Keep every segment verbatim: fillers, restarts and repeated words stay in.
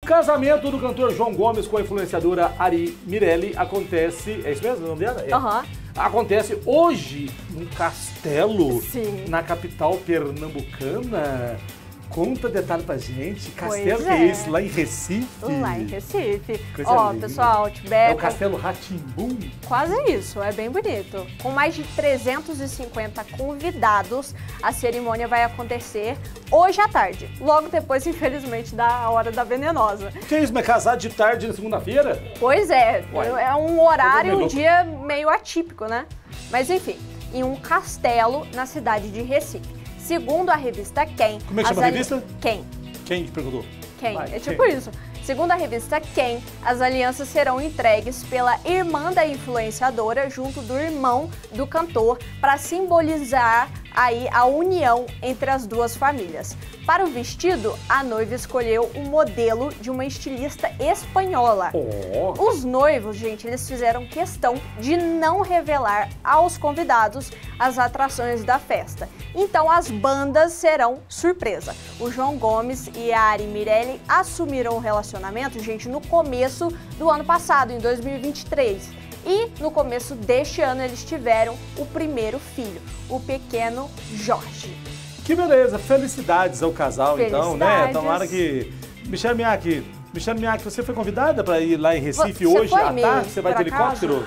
Casamento do cantor João Gomes com a influenciadora Ari Mirelli acontece... É isso mesmo o nome dela? É. Aham. Acontece hoje num castelo Sim. na capital pernambucana. Conta detalhe pra gente. Castelo Pois que é é. esse? Lá em Recife? Lá em Recife. Coisa Ó, linda. pessoal, tiver... É o Castelo Rá-Tim-Bum? Quase isso, é bem bonito. Com mais de trezentos e cinquenta convidados, a cerimônia vai acontecer hoje à tarde. Logo depois, infelizmente, da Hora da Venenosa. Que isso, mas casar de tarde na segunda-feira? Pois é, Uai. é um horário, um louco. dia meio atípico, né? Mas enfim, em um castelo na cidade de Recife. Segundo a revista Quem... Como é que chama a ali- revista? Quem. Quem te perguntou? Quem? Vai, É tipo quem? isso. Segundo a revista Quem, as alianças serão entregues pela irmã da influenciadora junto do irmão do cantor para simbolizar aí a união entre as duas famílias. Para o vestido, a noiva escolheu o modelo de uma estilista espanhola. Oh. Os noivos, gente, eles fizeram questão de não revelar aos convidados as atrações da festa. Então as bandas serão surpresa. O João Gomes e a Ari Mirelli assumiram o relacionamento, gente, no começo do ano passado, em dois mil e vinte e três. E no começo deste ano eles tiveram o primeiro filho, o pequeno Jorge. Que beleza, felicidades ao casal então, né? Felicidades. Tomara que... Michelle Miyake, Michelle Miyake, você foi convidada para ir lá em Recife Você hoje foi à mesmo, tarde? Você vai de por acaso? helicóptero?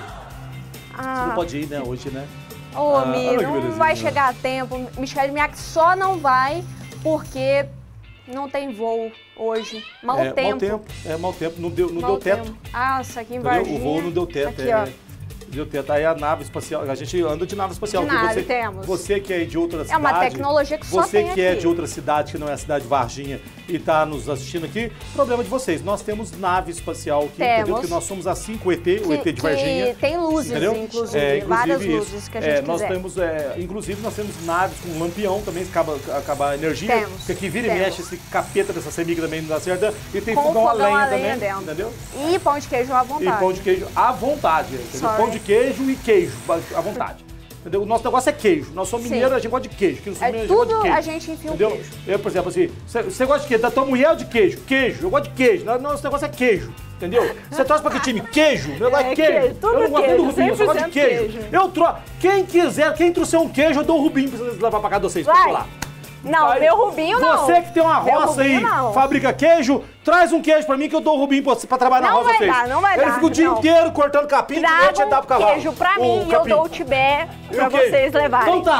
Ah, Você não pode ir, né, hoje, né? Ô, Ah, Mi, olha que não belezinha. vai chegar a tempo. Michelle Miyake só não vai porque não tem voo hoje. Mau é, tempo. Mau tempo, é mau tempo, não deu, não Mau deu teto. tempo. Nossa, aqui em Entendeu? Varginha. O voo não deu teto. Aqui, é, ó. Deu teto. Aí a nave espacial, a gente anda de nave espacial. De porque nave, você, temos. Você que é de outra cidade. É uma tecnologia que só Você tem que é aqui. de outra cidade, que não é a cidade de Varginha, e está nos assistindo aqui, problema de vocês. Nós temos nave espacial aqui, Temos. entendeu? Que nós somos assim com o E T, o Que- E T de Varginha. que tem luzes, entendeu? inclusive, É, várias isso. luzes que a gente É, nós quiser. temos, é, inclusive, nós temos naves com lampião também, se acaba, acaba a energia. Temos, Porque aqui vira e temos. mexe esse capeta dessa semiga também não dá certo. E tem Com fogão a fogão lenha a lenha também, dentro. entendeu? E pão de queijo à vontade. E pão de queijo à vontade, entendeu? Sorry. Pão de queijo e queijo à vontade. Entendeu? O nosso negócio é queijo. Nós somos Sim. mineiros, a gente gosta de queijo. Aqui no sul, É a gente gosta de tudo queijo. a gente enfia um entendeu? queijo. Eu, por exemplo, assim, você gosta de quê? Da tua mulher ou de queijo? Queijo. Eu gosto de queijo. Nosso negócio é queijo. Entendeu? Você traz pra que time? Queijo. Eu gosto É, de queijo. queijo, tudo eu não gosto nem do queijo, rubinho, eu só gosto de cem por queijo. cento queijo. Eu troco. Quem quiser, quem trouxer um queijo, eu dou o rubinho pra vocês levar pra casa de vocês. Vai. Pode lá. Não, Vai. meu Rubinho não. Você que tem uma Meu roça aí, Rubinho não. fabrica queijo, traz um queijo pra mim que eu dou o rubinho pra, pra trabalhar Não na roça vai vocês. dar, não vai Ele dar, fica o dia não. inteiro cortando capim, e Traga dá pro um cavalo. queijo pra O mim e eu capim. dou o tibé E pra o queijo? vocês levarem. Então tá.